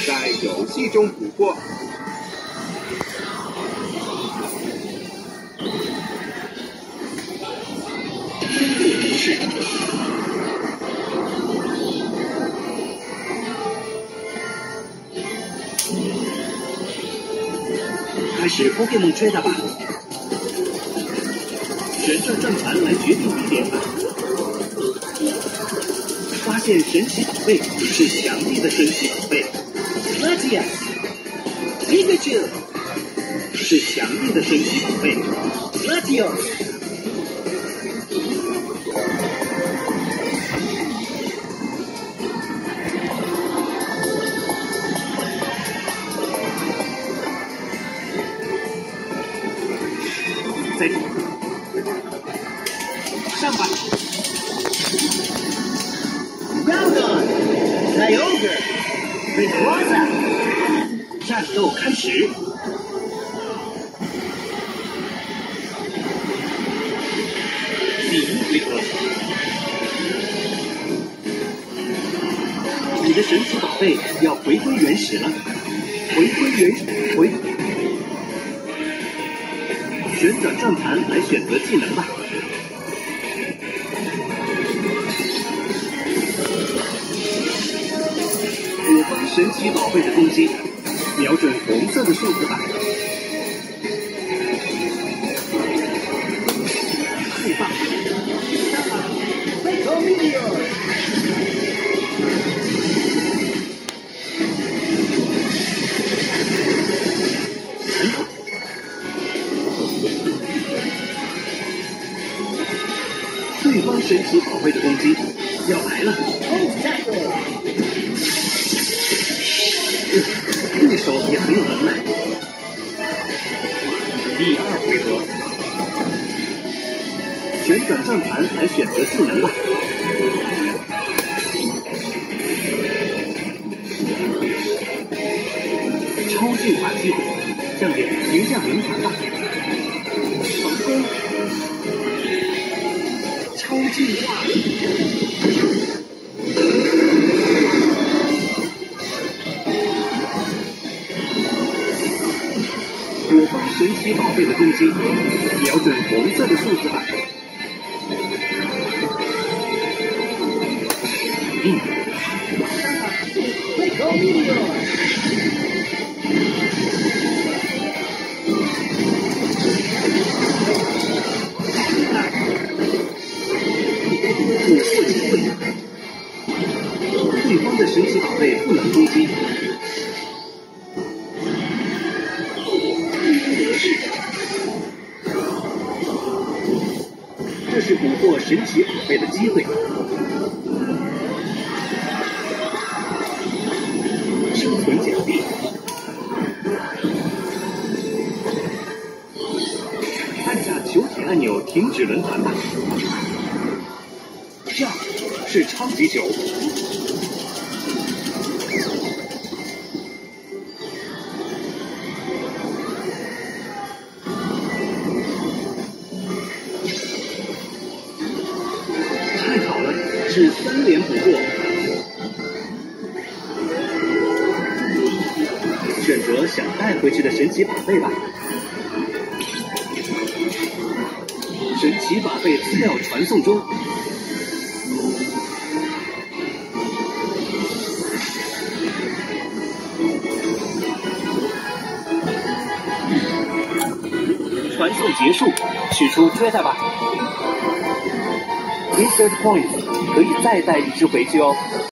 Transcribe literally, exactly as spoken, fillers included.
在游戏中捕获。深度图示。开始 Pokémon Trader 吧。旋转转盘来决定地点吧。发现神奇宝贝是强力的神奇宝贝。Latias Pikachu 是强力的神奇宝贝。Latios 再上吧。Groudon Kyogre Rayquaza 战斗开始。第一回合，你的神奇宝贝要回归原始了，回归原始，回。旋转转盘来选择技能吧。我方神奇宝贝的攻击，瞄准红色的数字吧。太棒了！很好。对方神奇宝贝的攻击要来了。对手也很有能耐。第二回合，旋转转盘来选择技能吧。超进化机会，向点形象灵团吧。成功。超进化。我方神奇宝贝的攻击，瞄准红色的数字吧。嗯。捕获机会。对方的神奇宝贝不能攻击。这是捕获神奇宝贝的机会。生存奖励。按下球体按钮停止轮盘吧。这是超级球。太好了，是三连捕获。选择想带回去的神奇宝贝吧。神奇宝贝资料传送中。传送结束，取出追它吧。Insert point 可以再带一只回去哦。